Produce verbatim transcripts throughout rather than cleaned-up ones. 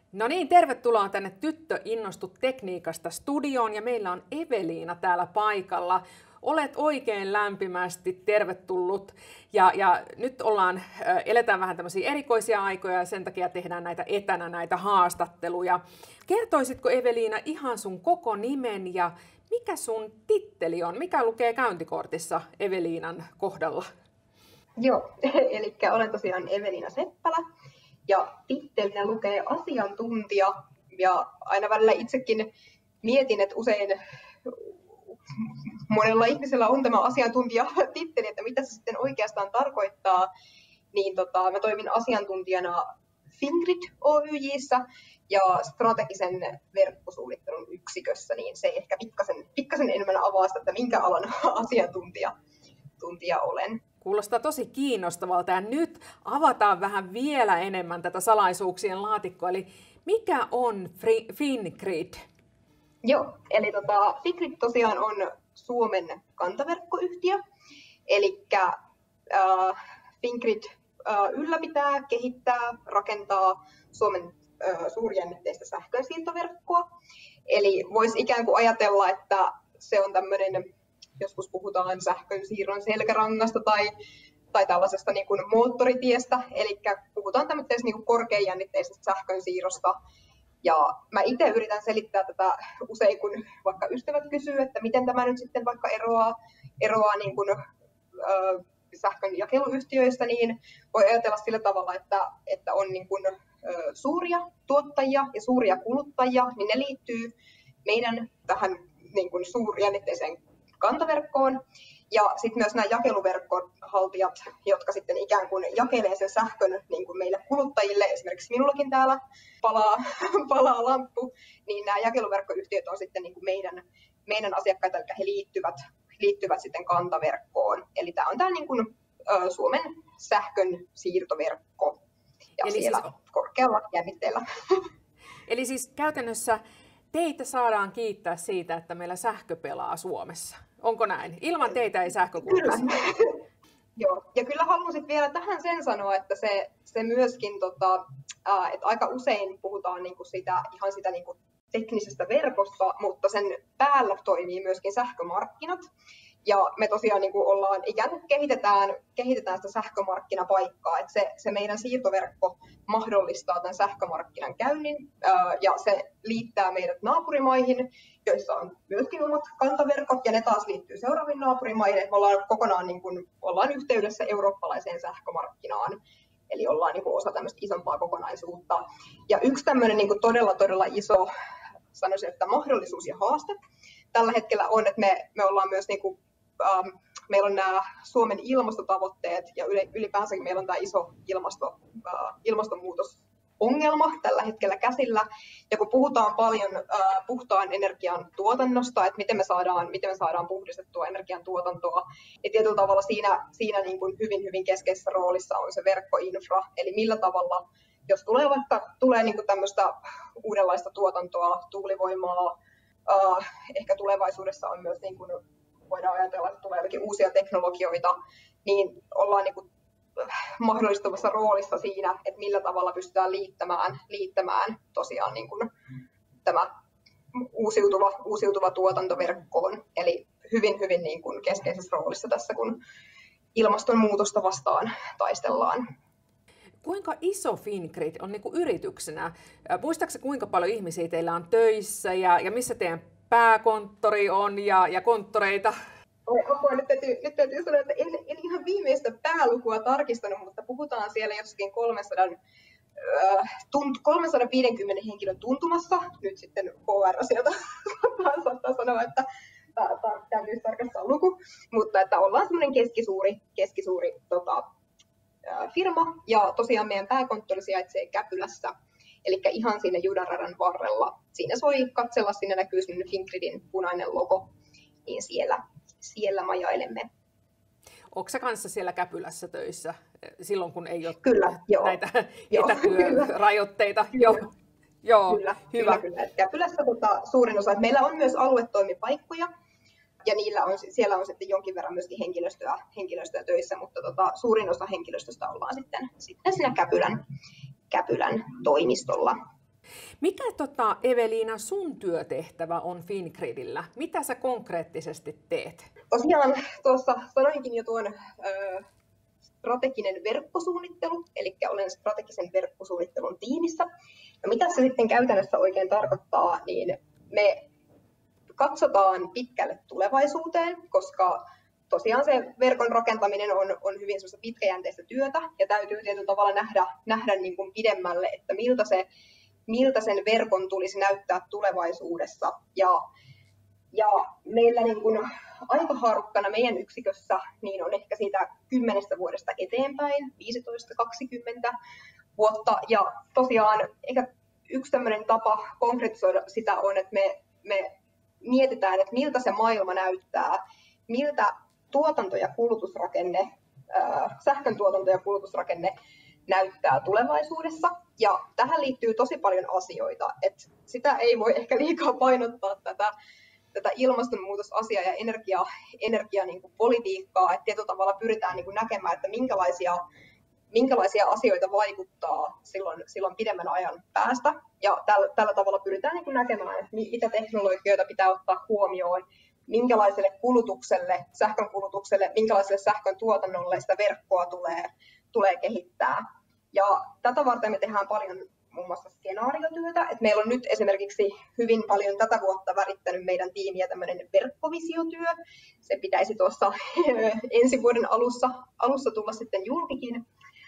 No niin, tervetuloa tänne Tyttö innostu tekniikasta studioon ja meillä on Eveliina täällä paikalla. Olet oikein lämpimästi tervetullut ja, ja nyt ollaan, eletään vähän tämmöisiä erikoisia aikoja ja sen takia tehdään näitä etänä näitä haastatteluja. Kertoisitko Eveliina ihan sun koko nimen ja mikä sun titteli on? Mikä lukee käyntikortissa Eveliinan kohdalla? Joo, eli olen tosiaan Eveliina Seppälä ja tittelinä lukee asiantuntija ja aina välillä itsekin mietin, että usein monella ihmisellä on tämä asiantuntijatitteli, että mitä se sitten oikeastaan tarkoittaa, niin tota, mä toimin asiantuntijana Fingrid Oyj:ssä ja strategisen verkkosuunnittelun yksikössä, niin se ehkä pikkasen, pikkasen enemmän avaa sitä, että minkä alan asiantuntija tuntija olen. Kuulostaa tosi kiinnostavalta ja nyt avataan vähän vielä enemmän tätä salaisuuksien laatikkoa, eli mikä on Fingrid? Joo, eli tota, Fingrid tosiaan on Suomen kantaverkkoyhtiö, eli äh, Fingrid äh, ylläpitää, kehittää, rakentaa Suomen äh, suurjännitteistä sähkönsiirtoverkkoa. Eli voisi ikään kuin ajatella, että se on tämmöinen, joskus puhutaan sähkönsiirron selkärangasta tai, tai tällaisesta niin kuin moottoritiestä, eli puhutaan tämmöisestä niin kuin korkeajännitteisestä sähkönsiirrosta. Ja mä itse yritän selittää tätä usein, kun vaikka ystävät kysyy, että miten tämä nyt sitten vaikka eroaa, eroaa niin kuin, ö, sähkön jakeluyhtiöistä, niin voi ajatella sillä tavalla, että, että on niin kuin, ö, suuria tuottajia ja suuria kuluttajia, niin ne liittyy meidän tähän niin kuin suurjännitteiseen kantaverkkoon. Ja sitten myös nämä jakeluverkkohaltijat, jotka sitten ikään kuin jakelee sen sähkön niin kuin meille kuluttajille, esimerkiksi minullakin täällä palaa, palaa lamppu, niin nämä jakeluverkkoyhtiöt on sitten niin kuin meidän, meidän asiakkaita, jotka he liittyvät, liittyvät sitten kantaverkkoon. Eli tämä on tämä niin kuin, ä, Suomen sähkön siirtoverkko ja Eli siellä siis korkealla jännitteellä. Eli siis käytännössä teitä saadaan kiittää siitä, että meillä sähkö pelaa Suomessa. Onko näin? Ilman teitä ei sähkö kulkisi. Joo, ja kyllä haluan sitten vielä tähän sen sanoa, että se, se myöskin, tota, ää, että aika usein puhutaan niinku sitä, ihan sitä niinku teknisestä verkosta, mutta sen päällä toimii myöskin sähkömarkkinat. Ja me tosiaan niin kuin ollaan, ikään kuin kehitetään, kehitetään sitä sähkömarkkinapaikkaa, että se, se meidän siirtoverkko mahdollistaa tämän sähkömarkkinan käynnin ää, ja se liittää meidät naapurimaihin, joissa on myöskin omat kantaverkot ja ne taas liittyy seuraaviin naapurimaihin. Me ollaan kokonaan niin kuin, ollaan yhteydessä eurooppalaiseen sähkömarkkinaan, eli ollaan niin kuin osa tämmöistä isompaa kokonaisuutta. Ja yksi tämmöinen niin kuin todella, todella iso, sanoisin, että mahdollisuus ja haaste tällä hetkellä on, että me, me ollaan myös niin kuin, ähm, meillä on nämä Suomen ilmastotavoitteet ja ylipäänsä meillä on tämä iso ilmasto, äh, ilmastonmuutosongelma tällä hetkellä käsillä. Ja kun puhutaan paljon äh, puhtaan energian tuotannosta, että miten me saadaan, miten me saadaan puhdistettua energian tuotantoa, niin tietyllä tavalla siinä, siinä niin kuin hyvin, hyvin keskeisessä roolissa on se verkkoinfra, eli millä tavalla, jos tulee vaikka tulee niin kuin tämmöistä uudenlaista tuotantoa, tuulivoimaa, Uh, ehkä tulevaisuudessa on myös, niin kuin voidaan ajatella, että tulee jotakin uusia teknologioita, niin ollaan niin kuin mahdollistavassa roolissa siinä, että millä tavalla pystytään liittämään, liittämään tosiaan niin kuin tämä uusiutuva, uusiutuva tuotantoverkkoon. Eli hyvin, hyvin niin kuin keskeisessä roolissa tässä, kun ilmastonmuutosta vastaan taistellaan. Kuinka iso Fingrid on niin kuin yrityksenä? Muistaakseni kuinka paljon ihmisiä teillä on töissä ja, ja missä teidän pääkonttori on ja, ja konttoreita? Apua, nyt, täytyy, nyt täytyy sanoa, että en, en ihan viimeistä päälukua tarkistanut, mutta puhutaan siellä jossakin kolmesataaviisikymmentä henkilön tuntumassa. Nyt sitten H R sieltä saattaa sanoa, että täytyy tarkastaa luku, mutta että ollaan semmoinen keskisuuri, keskisuuri tota, firma, ja tosiaan meidän pääkonttori sijaitsee Käpylässä, eli ihan siinä Judanradan varrella. Siinä soi katsella, siinä näkyy semmoinen Fingridin punainen logo, niin siellä, siellä majailemme. Onko sä kanssa siellä Käpylässä töissä silloin, kun ei ole kyllä, näitä joo, etätyörajoitteita? Joo, joo, kyllä, hyvä. kyllä, kyllä. Käpylässä tota, suurin osa, meillä on myös aluetoimipaikkoja, ja niillä on, siellä on sitten jonkin verran myöskin henkilöstöä, henkilöstöä töissä, mutta tota, suurin osa henkilöstöstä ollaan sitten, sitten siinä Käpylän, Käpylän toimistolla. Mikä tota, Eveliina sun työtehtävä on Fingridillä? Mitä sä konkreettisesti teet? Tosiaan tuossa sanoinkin jo tuon ö, strateginen verkkosuunnittelu, eli olen strategisen verkkosuunnittelun tiimissä. No, mitä se sitten käytännössä oikein tarkoittaa, niin me katsotaan pitkälle tulevaisuuteen, koska tosiaan se verkon rakentaminen on, on hyvin pitkäjänteistä työtä ja täytyy tietyllä tavalla nähdä, nähdä niin kuin pidemmälle, että miltä, se, miltä sen verkon tulisi näyttää tulevaisuudessa. Ja, ja meillä niin kuin aikahaarukkana meidän yksikössä niin on ehkä siitä kymmenestä vuodesta eteenpäin, viisitoista kaksikymmentä vuotta. Ja tosiaan ehkä yksi tämmöinen tapa konkretisoida sitä on, että me, me mietitään, että miltä se maailma näyttää, miltä tuotanto- ja kulutusrakenne, sähkön tuotanto- ja kulutusrakenne näyttää tulevaisuudessa. Ja tähän liittyy tosi paljon asioita. Että sitä ei voi ehkä liikaa painottaa tätä, tätä ilmastonmuutosasiaa ja energia, energia niin kuin politiikkaa. Että tietyllä tavalla pyritään niin kuin näkemään, että minkälaisia, minkälaisia asioita vaikuttaa silloin, silloin pidemmän ajan päästä. Ja tällä, tällä tavalla pyritään niin kuin näkemään, että mitä teknologioita pitää ottaa huomioon, minkälaiselle kulutukselle, sähkön kulutukselle, minkälaiselle sähkön tuotannolle sitä verkkoa tulee, tulee kehittää. Ja tätä varten me tehdään paljon muun muassa skenaariotyötä. Et meillä on nyt esimerkiksi hyvin paljon tätä vuotta värittänyt meidän tiimiä tämmöinen verkkovisiotyö. Se pitäisi tuossa ensi vuoden alussa, alussa tulla sitten julkikin.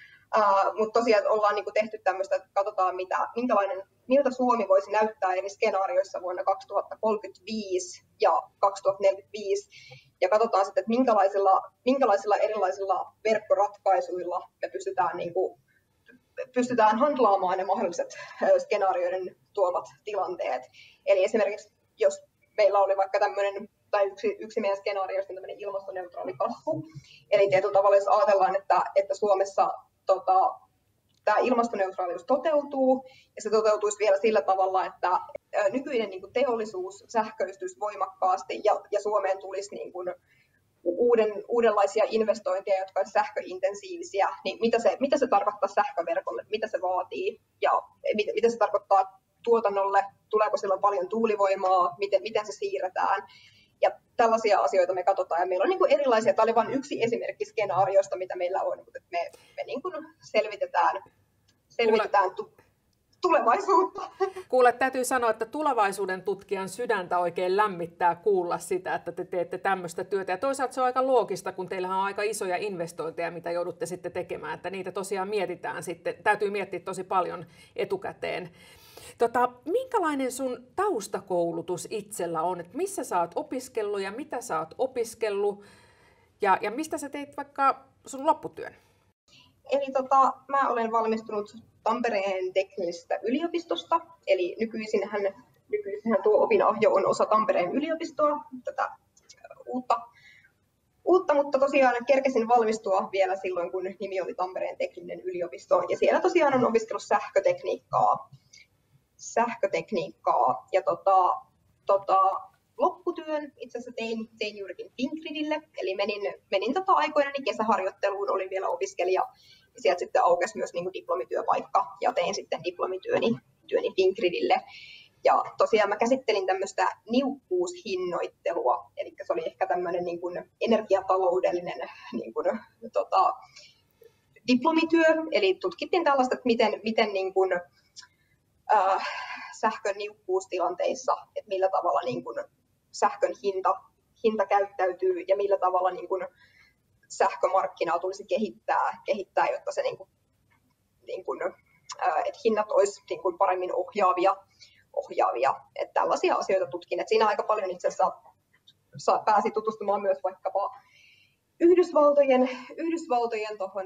Uh, mutta tosiaan ollaan niinku tehty tämmöistä, että katsotaan mitä, minkälainen, miltä Suomi voisi näyttää eri skenaarioissa vuonna kaksituhattakolmekymmentäviisi ja kaksituhattaneljäkymmentäviisi. Ja katsotaan sitten, että minkälaisilla, minkälaisilla erilaisilla verkkoratkaisuilla me pystytään, niinku, pystytään handlaamaan ne mahdolliset skenaarioiden tuomat tilanteet. Eli esimerkiksi jos meillä oli vaikka tämmöinen, tai yksi, yksi meidän skenaarioista on tämmöinen ilmastoneutraali kasvu. Eli tietyllä tavalla jos ajatellaan, että, että Suomessa Tota, tämä ilmastoneutraalius toteutuu, ja se toteutuisi vielä sillä tavalla, että nykyinen niin kuin teollisuus sähköistyisi voimakkaasti, ja, ja Suomeen tulisi niin kuin uuden, uudenlaisia investointeja, jotka olisivat sähköintensiivisiä, niin mitä se, mitä se tarkoittaa sähköverkolle, mitä se vaatii, ja mitä, mitä se tarkoittaa tuotannolle, tuleeko silloin paljon tuulivoimaa, miten, miten se siirretään. Ja tällaisia asioita me katsotaan, ja meillä on niin kuin erilaisia, tämä oli vain yksi esimerkki skenaariosta, mitä meillä on, mutta me, me niin kuin selvitetään, selvitetään tu- tulevaisuutta. Kuule, täytyy sanoa, että tulevaisuuden tutkijan sydäntä oikein lämmittää kuulla sitä, että te teette tämmöistä työtä. Ja toisaalta se on aika loogista, kun teillähän on aika isoja investointeja, mitä joudutte sitten tekemään, että niitä tosiaan mietitään sitten, täytyy miettiä tosi paljon etukäteen. Tota, minkälainen sun taustakoulutus itsellä on? Et missä sä oot opiskellut ja mitä sä oot opiskellut? Ja, ja mistä sä teit vaikka sun lopputyön? Eli tota, mä olen valmistunut Tampereen teknillisestä yliopistosta. Eli nykyisinhän, nykyisinhän tuo opinahjo on osa Tampereen yliopistoa, tätä uutta, uutta, mutta tosiaan kerkesin valmistua vielä silloin, kun nimi oli Tampereen teknillinen yliopisto. Ja siellä tosiaan on opiskellut sähkötekniikkaa. sähkötekniikkaa ja tota, tota, lopputyön itse asiassa tein, tein juurikin Fingridille, eli menin, menin tota aikoinani kesäharjoitteluun, olin vielä opiskelija ja sieltä sitten aukesi myös niin kuin diplomityöpaikka ja tein sitten diplomityöni työni Fingridille. Ja tosiaan mä käsittelin tämmöistä niukkuushinnoittelua, eli se oli ehkä tämmöinen niin kuin energiataloudellinen niin kuin, tota, diplomityö, eli tutkittiin tällaista, että miten, miten niin kuin, äh, sähkön niukkuustilanteissa, että millä tavalla niin kuin sähkön hinta, hinta käyttäytyy ja millä tavalla niin kuin sähkömarkkinaa tulisi kehittää, kehittää jotta se niin kuin, niin kuin, äh, että hinnat olisi niin kuin paremmin ohjaavia. ohjaavia. Että tällaisia asioita tutkin. Et siinä aika paljon itse asiassa pääsi tutustumaan myös vaikkapa Yhdysvaltojen, Yhdysvaltojen tohon,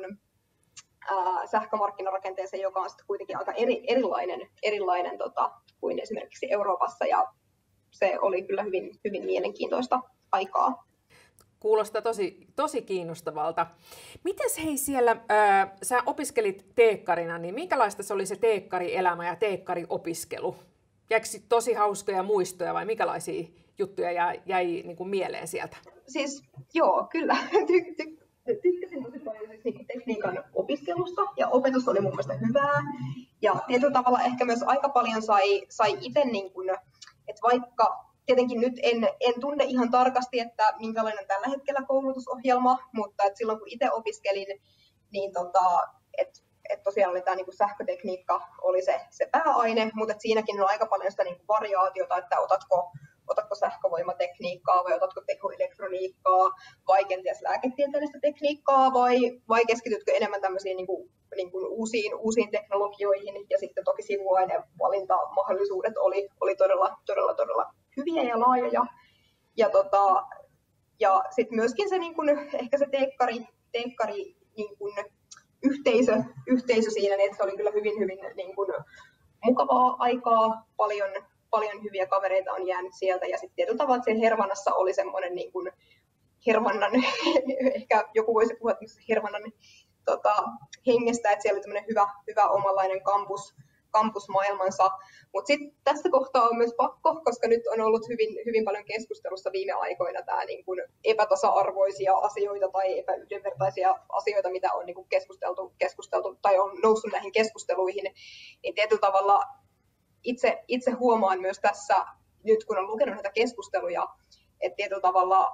ää, sähkömarkkinarakenteeseen, joka on sitten kuitenkin aika eri, erilainen, erilainen tota, kuin esimerkiksi Euroopassa. Ja se oli kyllä hyvin, hyvin mielenkiintoista aikaa. Kuulostaa tosi, tosi kiinnostavalta. Mites hei siellä, ää, sä opiskelit teekkarina, niin minkälaista se oli se teekkarielämä ja teekkariopiskelu? Jäikö tosi hauskoja muistoja vai minkälaisia juttuja jäi, jäi niin kuin mieleen sieltä? Siis joo, kyllä. Ty, ty, tykkäsin tosi paljon siis niin tekniikan opiskelusta ja opetus oli mun mielestä hyvää. Ja tietyllä tavalla ehkä myös aika paljon sai, sai itse, niin kuin, että vaikka tietenkin nyt en, en tunne ihan tarkasti, että minkälainen on tällä hetkellä koulutusohjelma, mutta että silloin kun itse opiskelin, niin tota, että et tosiaan oli tämä niin kuin sähkötekniikka oli se, se pääaine, mutta että siinäkin on aika paljon sitä niin kuin variaatiota, että otatko Otatko sähkövoimatekniikkaa vai otatko tekoelektroniikkaa vai kenties lääketieteellistä tekniikkaa vai, vai keskitytkö enemmän tämmöisiin niin kuin, niin kuin uusiin, uusiin teknologioihin ja sitten toki sivuainevalintamahdollisuudet oli, oli todella, todella, todella hyviä ja laajoja. Ja, tota, ja sitten myöskin se, niin kuin, ehkä se teekkari, teekkari niin kuin yhteisö, yhteisö siinä, niin että se oli kyllä hyvin, hyvin niin kuin, mukavaa aikaa, paljon paljon hyviä kavereita on jäänyt sieltä, ja sitten tietyllä tavalla siellä Hervannassa oli semmoinen niin kuin Hervannan, ehkä joku voisi puhua Hervannan tota, hengestä, että siellä oli tämmöinen hyvä, hyvä omanlainen kampus, kampusmaailmansa, mutta sitten tässä kohtaa on myös pakko, koska nyt on ollut hyvin, hyvin paljon keskustelussa viime aikoina tämä niin kuin epätasa-arvoisia asioita tai epäyhdenvertaisia asioita, mitä on niin kuin keskusteltu, keskusteltu tai on noussut näihin keskusteluihin, niin tietyllä tavalla Itse, itse huomaan myös tässä, nyt kun on lukenut näitä keskusteluja, että tietyllä tavalla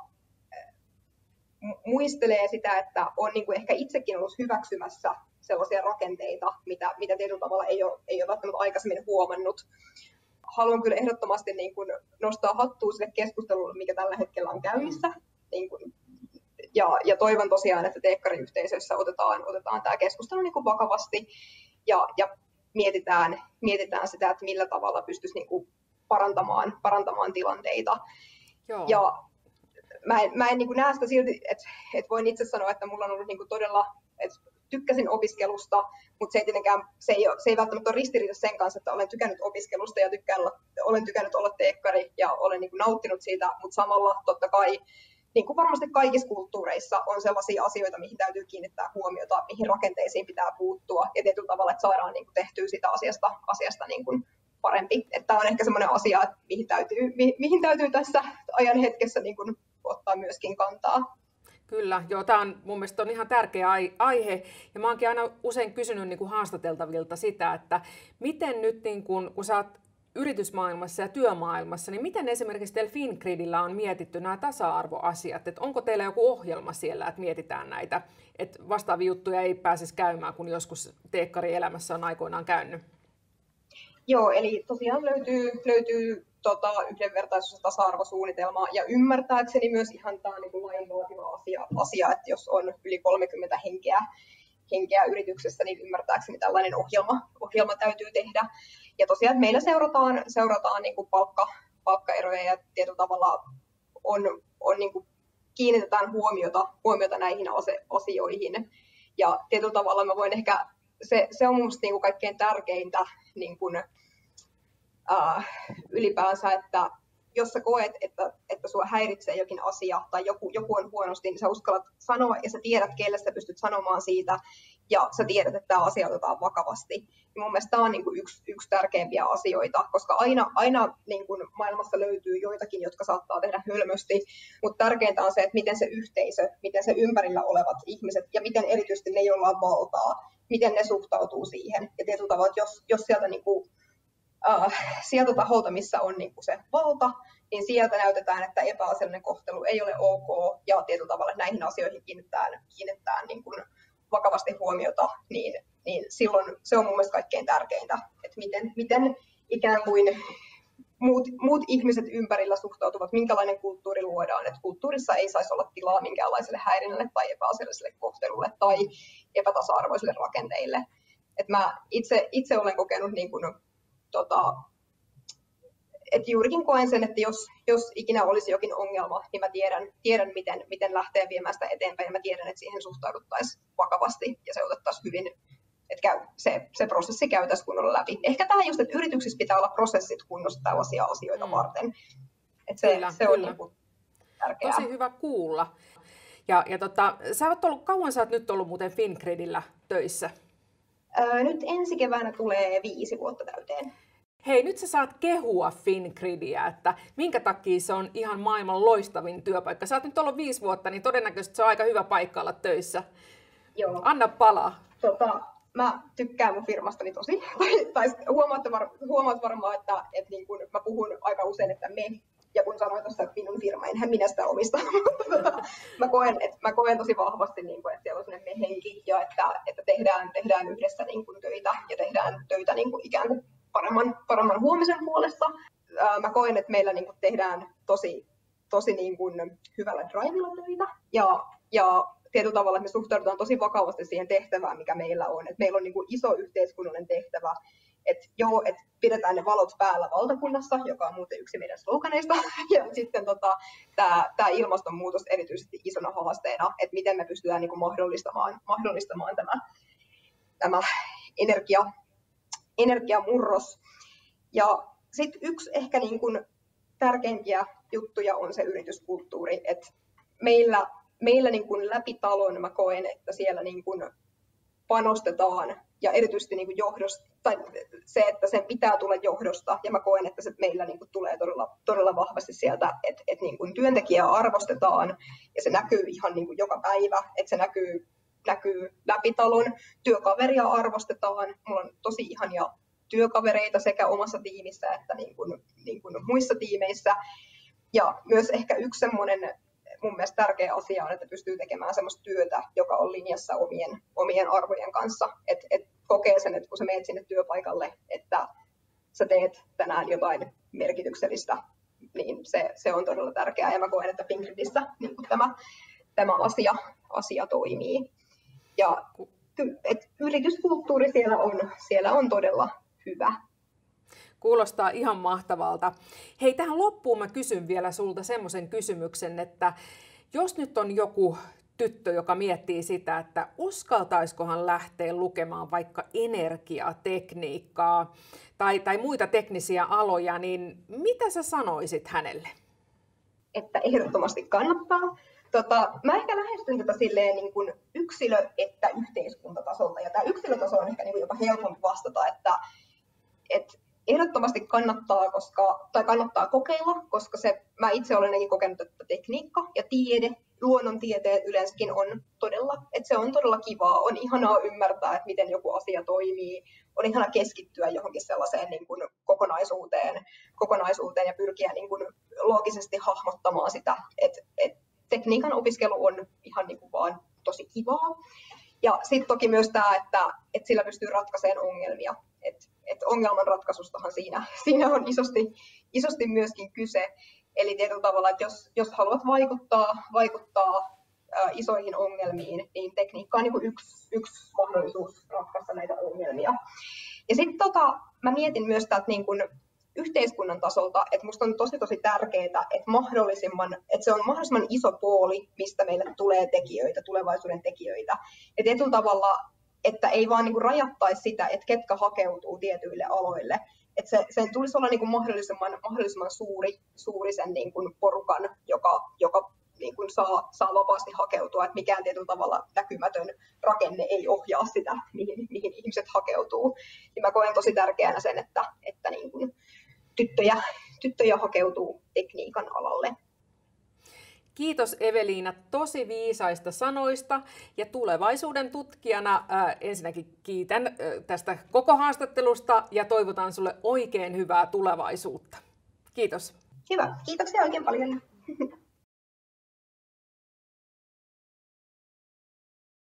muistelee sitä, että on niin kuin ehkä itsekin ollut hyväksymässä sellaisia rakenteita, mitä, mitä tietyllä tavalla ei ole, ei ole välttämättä aikaisemmin huomannut. Haluan kyllä ehdottomasti niin kuin nostaa hattua sille keskustelulle, mikä tällä hetkellä on käynnissä. Niin kuin, ja, ja toivon tosiaan, että teekkariyhteisössä otetaan, otetaan tämä keskustelu niin kuin vakavasti ja, ja Mietitään, mietitään sitä, että millä tavalla pystyisi niinku parantamaan, parantamaan tilanteita. Joo. Ja mä en, mä en niinku näe sitä silti, että et voin itse sanoa, että mulla on ollut niinku todella, että tykkäsin opiskelusta, mutta se ei tietenkään, se ei, se ei välttämättä ole ristiriidassa sen kanssa, että olen tykännyt opiskelusta ja tykkään olla, olen tykännyt olla teekkari ja olen niinku nauttinut siitä, mutta samalla totta kai niin kuin varmasti kaikissa kulttuureissa on sellaisia asioita, mihin täytyy kiinnittää huomiota, mihin rakenteisiin pitää puuttua ja tietyllä tavalla, että saadaan niin kuin tehtyä sitä asiasta, asiasta niin kuin parempi. Tämä on ehkä sellainen asia, että mihin täytyy, mi, mihin täytyy tässä ajan hetkessä niin kuin ottaa myöskin kantaa. Kyllä, joo, tämä on mun mielestä on ihan tärkeä aihe, ja mä oonkin aina usein kysynyt niin kuin haastateltavilta sitä, että miten nyt, niin kun, kun sä oot yritysmaailmassa ja työmaailmassa, niin miten esimerkiksi teillä Fingridillä on mietitty nämä tasa-arvoasiat? Että onko teillä joku ohjelma siellä, että mietitään näitä, että vastaavia juttuja ei pääsisi käymään, kun joskus teekkarielämässä on aikoinaan käynyt? Joo, eli tosiaan löytyy, löytyy tota, yhdenvertaisuus- ja tasa-arvosuunnitelma, ja ymmärtääkseni myös ihan tämä niin kuin lain vaativa asia, asia, että jos on yli kolmekymmentä henkeä, henkeä yrityksessä, niin ymmärtääkseni tällainen ohjelma, ohjelma täytyy tehdä. Ja tosiaan meillä seurataan, seurataan niin kuin palkka, palkkaeroja ja tietyllä tavalla on, on niin kuin kiinnitetään huomiota, huomiota näihin asioihin. Ja tietyllä tavalla mä voin ehkä, se, se on minusta niin kuin kaikkein tärkeintä niin kuin, äh, ylipäänsä, että jos sä koet, että, että sua häiritsee jokin asia tai joku, joku on huonosti, niin sä uskallat sanoa ja sä tiedät, kelle sä pystyt sanomaan siitä ja sä tiedät, että tämä asia otetaan vakavasti. Ja mun mielestä tämä on niin kuin yksi, yksi tärkeimpiä asioita, koska aina, aina niin kuin maailmassa löytyy joitakin, jotka saattaa tehdä hölmösti, mutta tärkeintä on se, että miten se yhteisö, miten se ympärillä olevat ihmiset ja miten erityisesti ne, joilla on valtaa, miten ne suhtautuu siihen. Ja tietyllä tavalla, että jos, jos sieltä niin kuin Uh, sieltä taholta, missä on niin kuin se valta, niin sieltä näytetään, että epäasiallinen kohtelu ei ole ok, ja tietyllä tavalla näihin asioihin kiinnitetään, kiinnitetään niin kuin vakavasti huomiota, niin, niin silloin se on mun mielestä kaikkein tärkeintä, että miten, miten ikään kuin muut, muut ihmiset ympärillä suhtautuvat, minkälainen kulttuuri luodaan, että kulttuurissa ei saisi olla tilaa minkäänlaiselle häirinnälle tai epäasialliselle kohtelulle tai epätasa-arvoisille rakenteille. Et mä itse, itse olen kokenut niin kuin Tota, et juurikin koen sen, että jos, jos ikinä olisi jokin ongelma, niin mä tiedän, tiedän miten, miten lähtee viemään sitä eteenpäin, ja mä tiedän, että siihen suhtauduttaisiin vakavasti, ja se otettaisiin hyvin, että käy, se, se prosessi käytäisiin kunnolla läpi. Ehkä tämä just, että yrityksissä pitää olla prosessit kunnossa tällaisia asioita mm. varten. Että se, kyllä, se on kyllä. Niin kuin tärkeää. Tosi hyvä kuulla. Ja, ja tota, sä oot ollut, kauan sä oot nyt ollut muuten Fingridillä töissä? Öö, nyt ensi keväänä tulee viisi vuotta täyteen. Hei, nyt sä saat kehua Fingridiä, että minkä takia se on ihan maailman loistavin työpaikka. Sä oot nyt ollut viisi vuotta, niin todennäköisesti se on aika hyvä paikka olla töissä. Joo. Anna palaa. Tota, mä tykkään mun firmastani tosi. Tai, tai huomaat, var, huomaat varmaan, että, että niin kun mä puhun aika usein, että me. Ja kun sanoin tuossa, että minun firma, enhän minä sitä omista. Mutta tota, mä, koen, että, mä koen tosi vahvasti, niin kun, että siellä on sellainen me-henki ja että, että tehdään, tehdään yhdessä niin kun, töitä ja tehdään töitä niin kun, ikään kuin paremman, paremman huomisen puolesta. Ää, mä koen, että meillä niin kun, tehdään tosi, tosi niin kun, hyvällä drivella töitä. Ja, ja tietyllä tavalla, että me suhtaudutaan tosi vakavasti siihen tehtävään, mikä meillä on. Et meillä on niin kuin iso yhteiskunnallinen tehtävä, että joo, että pidetään ne valot päällä valtakunnassa, joka on muuten yksi meidän sloganeista. Ja sitten tota, tämä ilmastonmuutos erityisesti isona haasteena, että miten me pystytään niin kuin mahdollistamaan, mahdollistamaan tämä, tämä energia, energiamurros. Ja sitten yksi ehkä niin kuin tärkeimpiä juttuja on se yrityskulttuuri, että meillä Meillä niin kuin läpi talon mä koen, että siellä niin kuin panostetaan ja erityisesti niin kuin johdosta, tai se, että sen pitää tulla johdosta ja mä koen, että se meillä niin kuin tulee todella, todella vahvasti sieltä, että, että niin kuin työntekijää arvostetaan ja se näkyy ihan niin kuin joka päivä, että se näkyy, näkyy läpi talon, työkaveria arvostetaan, mulla on tosi ihania työkavereita sekä omassa tiimissä että niin kuin, niin kuin muissa tiimeissä ja myös ehkä yksi semmoinen mun mielestä tärkeä asia on, että pystyy tekemään sellaista työtä, joka on linjassa omien, omien arvojen kanssa. Että et kokee sen, että kun sä menet sinne työpaikalle, että sä teet tänään jotain merkityksellistä, niin se, se on todella tärkeää. Ja mä koen, että Fingridissä niin tämä, tämä asia, asia toimii. Ja et yrityskulttuuri siellä on, siellä on todella hyvä. Kuulostaa ihan mahtavalta. Hei, tähän loppuun mä kysyn vielä sulta semmoisen kysymyksen, että jos nyt on joku tyttö, joka miettii sitä, että uskaltaisikohan lähteä lukemaan vaikka energiatekniikkaa tai, tai muita teknisiä aloja, niin mitä sä sanoisit hänelle? Että ehdottomasti kannattaa. Tota, mä ehkä lähestyn tätä silleen niin kuin yksilö- että yhteiskuntatasolta. Ja tämä yksilötaso on ehkä niin kuin jopa helpompi vastata, että, että ehdottomasti kannattaa, koska, tai kannattaa kokeilla, koska se, mä itse olen kokenut, että tekniikka ja tiede, luonnontieteet yleensäkin on todella, että se on todella kivaa. On ihanaa ymmärtää, että miten joku asia toimii. On ihanaa keskittyä johonkin sellaiseen niin kuin kokonaisuuteen, kokonaisuuteen ja pyrkiä niin kuin loogisesti hahmottamaan sitä, että, että tekniikan opiskelu on ihan niin kuin vaan tosi kivaa. Ja sitten toki myös tämä, että, että sillä pystyy ratkaisemaan ongelmia. Että että ongelmanratkaisustahan siinä, siinä on isosti, isosti myöskin kyse. Eli tietyllä tavalla, että jos, jos haluat vaikuttaa, vaikuttaa ää, isoihin ongelmiin, niin tekniikka on niin kuin yksi, yksi mahdollisuus ratkaista näitä ongelmia. Ja sitten tota, mä mietin myös täältä niin kuin yhteiskunnan tasolta, että musta on tosi tosi tärkeää, että, mahdollisimman, että se on mahdollisimman iso pooli, mistä meille tulee tekijöitä, tulevaisuuden tekijöitä. Ja tietyllä tavalla, että ei vaan niin kuin rajattaisi sitä, että ketkä hakeutuu tietyille aloille. Että se, sen tulisi olla niin kuin mahdollisimman, mahdollisimman suuri, suuri sen niin kuin porukan, joka, joka niin kuin saa, saa vapaasti hakeutua. Että mikään tietyllä tavalla näkymätön rakenne ei ohjaa sitä, mihin, mihin ihmiset hakeutuu. Ja mä koen tosi tärkeänä sen, että, että niin kuin tyttöjä, tyttöjä hakeutuu tekniikan alalle. Kiitos Eveliina tosi viisaista sanoista ja tulevaisuuden tutkijana ää, ensinnäkin kiitän ää, tästä koko haastattelusta ja toivotan sulle oikein hyvää tulevaisuutta. Kiitos. Hyvä, kiitoksia oikein paljon.